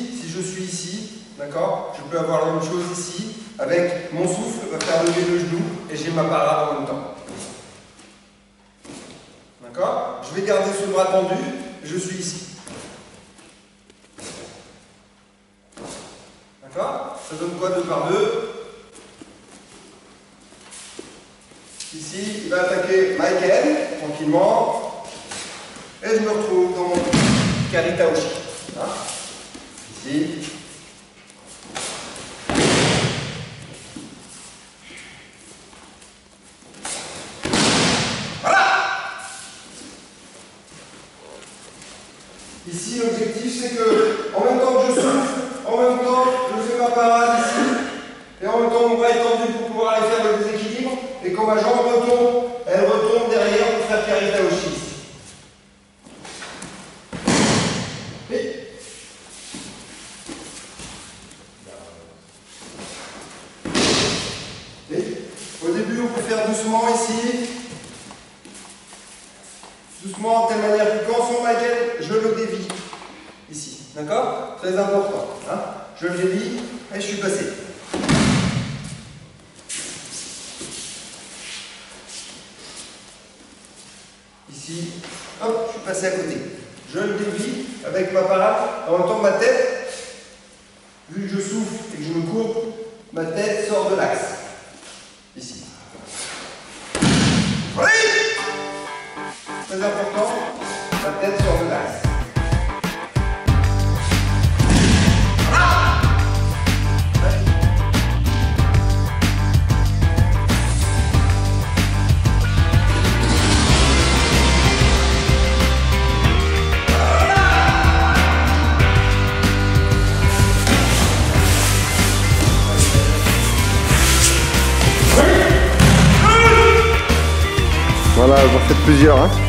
si je suis ici, d'accord, je peux avoir la même chose ici, avec mon souffle va faire lever le genou et j'ai ma parade en même temps. D'accord? Je vais garder ce bras tendu, je suis ici. D'accord? Ça donne quoi 2 par 2? Ici, il va attaquer Michael, tranquillement. Et je me retrouve dans mon Karitaoshi. Hein? Ici. Voilà! Ici, l'objectif, c'est que, en même temps que je souffle, en même temps, je fais ma parade ici. Et en même temps, mon bras est tendu pour pouvoir aller faire le déséquilibre. Et quand ma jambe retombe, elle retombe derrière pour faire Karitaoshi. Au début, on peut faire doucement ici. Doucement, de telle manière que quand son Michael, je le dévie. Ici. D'accord? Très important. Hein? Je le dévie et je suis passé. Ici, hop, je suis passé à côté. Je le dévie avec ma parade. En même temps, ma tête, vu que je souffle et que je me courbe, ma tête sort de l'axe. Ici. Oui! Très important, la tête sort de l'axe. Voilà, j'en fais plusieurs. Hein.